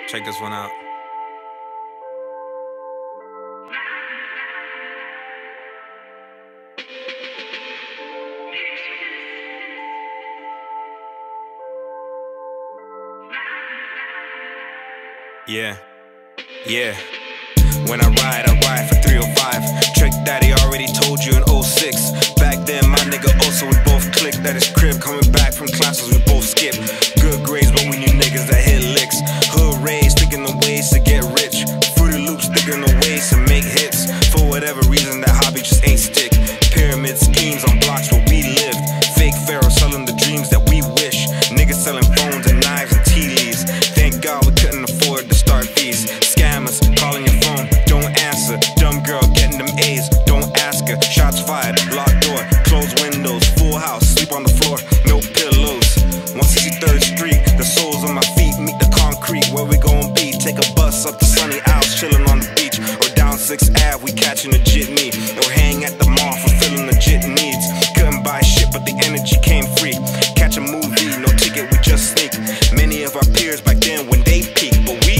Check this one out. Yeah. When I ride for 305. Trick Daddy already told you in 06. Back then, my nigga also we both clicked at his crib. Coming back from classes, we both skipped. Good grades, but we knew niggas that hit licks. Hood raised, thinking the ways to get rich. Fruity Loops, thinking the ways to make hits. For whatever reason, that hobby just ain't stick. Pyramid schemes on blocks where we lived. Fake pharaohs selling the dreams that we wish. Niggas selling phones and knives and tea leaves. Thank God we couldn't afford to start fees. Scammers calling your phone, don't answer. Dumb girl getting them A's, don't ask her. Shots fired, locked door, closed windows. Full house, sleep on the floor, no pillows. 163rd Street, the soles on my feet meet the concrete. Where we gon' be? Take a bus up to Sunny Isles, chillin' on the beach. Or down 6th Ave, we catching a Jitney. Or hang at the mall, fulfilling the Jit needs. Couldn't buy shit, but the energy came free. Catch a movie, no ticket, we just sneak. Many of our peers back then when they peaked, but we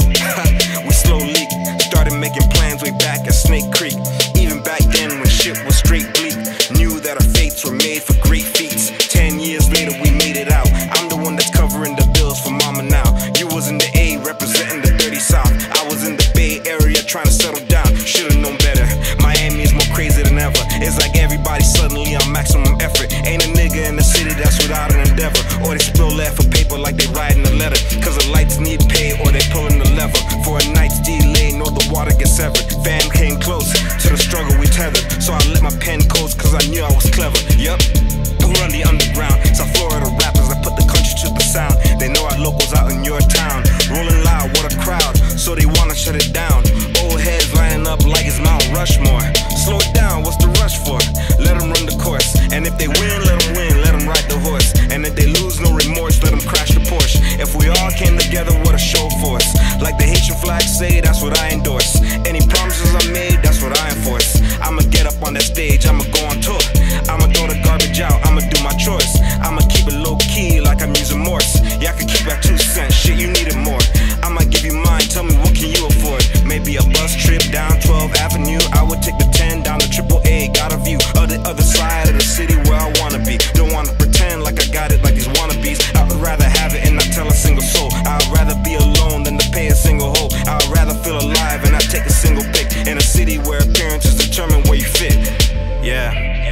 slow leak. Started making plans way back at Snake Creek. Even back then when shit was straight bleak. Knew that our fates were made for great feats. 10 years later we made it out. I'm the one that's covering the bills for mama now. You was in the A representing the dirty South. I was in the Bay Area trying to settle down. Should've known better. Miami is more crazy than ever. It's like everybody suddenly on maximum effort. Ain't a nigga in the city that's without an endeavor. Or they spill lead for paper like they riding a letter. Cause the lights need pay or they pulling the lever. For a night's delay, know the water gets severed. Fam came close to the struggle we tethered. So I lit my pen codes cause I knew I was clever. Yup, who run the underground? South Florida rappers that put the country to the sound. They know our locals out in your town. Rolling loud, what a crowd. So they wanna shut it down. Old heads lining up like it's Mount Rushmore. Slow it down, what's the rush for? Let them run the course. And if they win, let them win, let them ride the horse. And if they lose, no remorse, let them crash the Porsche. If we all came together, what a show for us. Like the Haitian flag say, that's what I endorse. Any promises I made, that's what I enforce. I'ma get up on that stage, I'ma go on tour. I'ma throw the garbage out, I'ma do my chores. I'ma keep it low key like I'm using Morse. Yeah, I can keep that 2 cents, shit, you needed more. I might give you mine, tell me what can you afford? Maybe a bus trip down 12th Avenue. I would take the 10 down to AAA. Got a view of the other side of the city where I wanna be. Don't wanna pretend like I got it like these wannabes. I would rather have it and not tell a single soul. I'd rather be alone than to pay a single hole. I'd rather feel alive and not take a single pic. In a city where appearances determine where you fit. Yeah.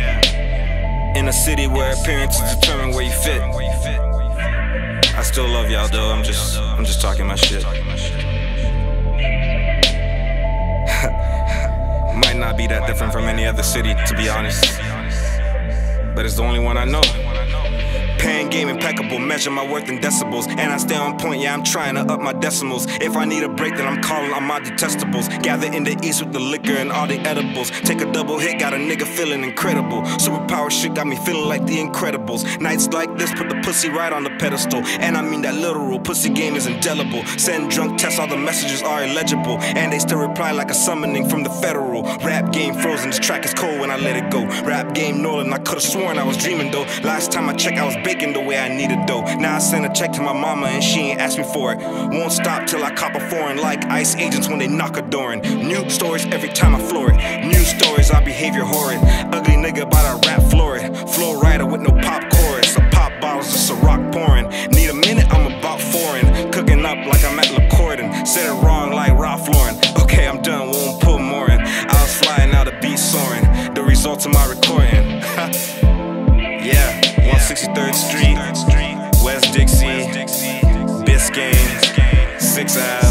In a city where appearances determine where you fit. I still love y'all though, I'm just talking my shit. Might not be that different from any other city, to be honest, but it's the only one I know. Pen game impeccable, measure my worth in decibels. And I stay on point, yeah, I'm trying to up my decimals. If I need a break, then I'm calling on my detestables. Gather in the east with the liquor and all the edibles. Take a double hit, got a nigga feeling incredible. Superpower shit got me feeling like the Incredibles. Nights like this put the pussy right on the pedestal. And I mean that literal, pussy game is indelible. Send drunk tests, all the messages are illegible. And they still reply like a summoning from the federal. Rap game frozen, this track is cold when I let it go. Rap game Nolan, I could've sworn I was dreaming though. Last time I checked, I was baking the way I needed though. Now I send a check to my mama and she ain't asked me for it. Won't stop till I cop a foreign like ICE agents when they knock a door in. New stories every time I floor it. New stories, our behavior horrid. Ugly nigga by the rap florid. Flow rider with no pop chorus. A pop bottles, just a rock pouring. Need a minute, I'm about foreign. Cooking up like I'm at LaCordon. Said it wrong like Ralph Lauren. Okay, I'm done, won't put more in. I was flying out a beat soaring. The results of my recording. Yeah, 163rd Street, West Dixie, Biscayne, 6th Ave.